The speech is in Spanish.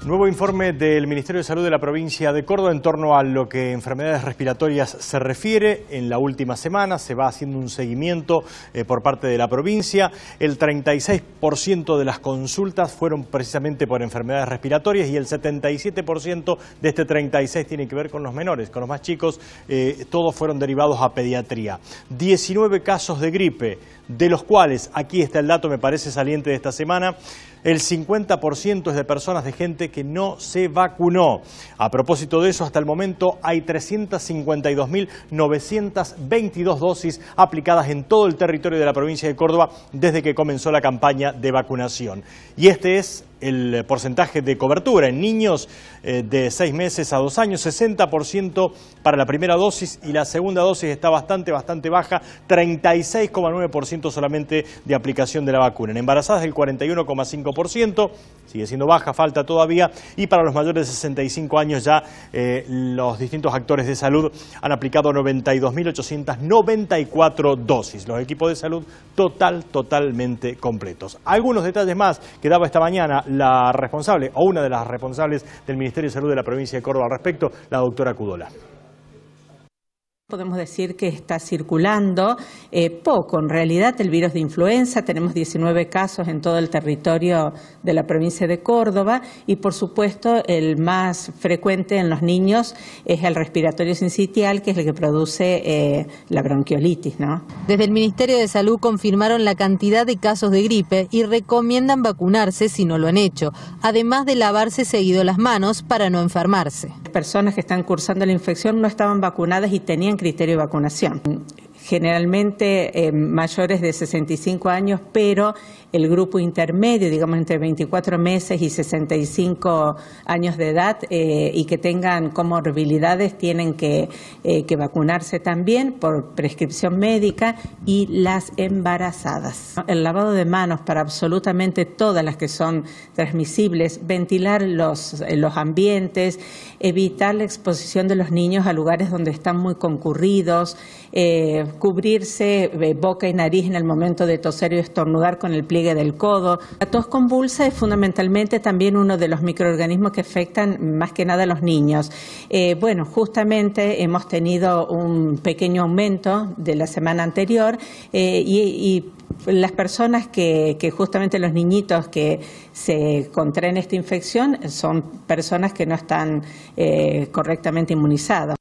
Nuevo informe del Ministerio de Salud de la provincia de Córdoba en torno a lo que enfermedades respiratorias se refiere. En la última semana se va haciendo un seguimiento por parte de la provincia. El 36% de las consultas fueron precisamente por enfermedades respiratorias y el 77% de este 36% tiene que ver con los menores, con los más chicos. Todos fueron derivados a pediatría. 19 casos de gripe, de los cuales, aquí está el dato, me parece saliente de esta semana, el 50% es de personas, de gente que no se vacunó. A propósito de eso, hasta el momento hay 352.922 dosis aplicadas en todo el territorio de la provincia de Córdoba desde que comenzó la campaña de vacunación. Y este es el porcentaje de cobertura en niños de 6 meses a 2 años, 60% para la primera dosis y la segunda dosis está bastante baja, 36,9% solamente de aplicación de la vacuna. En embarazadas el 41,5%, sigue siendo baja, falta todavía, y para los mayores de 65 años ya los distintos actores de salud han aplicado 92.894 dosis. Los equipos de salud totalmente completos. Algunos detalles más que daba esta mañana la responsable, o una de las responsables del Ministerio de Salud de la provincia de Córdoba al respecto, la doctora Cudola. Podemos decir que está circulando poco, en realidad, el virus de influenza. Tenemos 19 casos en todo el territorio de la provincia de Córdoba y, por supuesto, el más frecuente en los niños es el respiratorio sincitial, que es el que produce la bronquiolitis, ¿no? Desde el Ministerio de Salud confirmaron la cantidad de casos de gripe y recomiendan vacunarse si no lo han hecho, además de lavarse seguido las manos para no enfermarse. Personas que están cursando la infección no estaban vacunadas y tenían criterio de vacunación. Generalmente mayores de 65 años, pero el grupo intermedio, digamos entre 24 meses y 65 años de edad y que tengan comorbilidades tienen que vacunarse también por prescripción médica, y las embarazadas. El lavado de manos para absolutamente todas las que son transmisibles, ventilar los ambientes, evitar la exposición de los niños a lugares donde están muy concurridos, cubrirse boca y nariz en el momento de toser y estornudar con el pliegue del codo. La tos convulsa es fundamentalmente también uno de los microorganismos que afectan más que nada a los niños. Bueno, justamente hemos tenido un pequeño aumento de la semana anterior y las personas que justamente los niñitos que se contraen esta infección son personas que no están correctamente inmunizados.